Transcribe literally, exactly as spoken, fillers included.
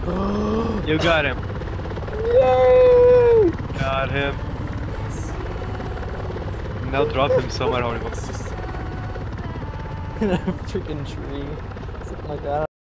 You got him. Yay! Got him. Now drop him somewhere horrible. In a freaking tree. Something like that.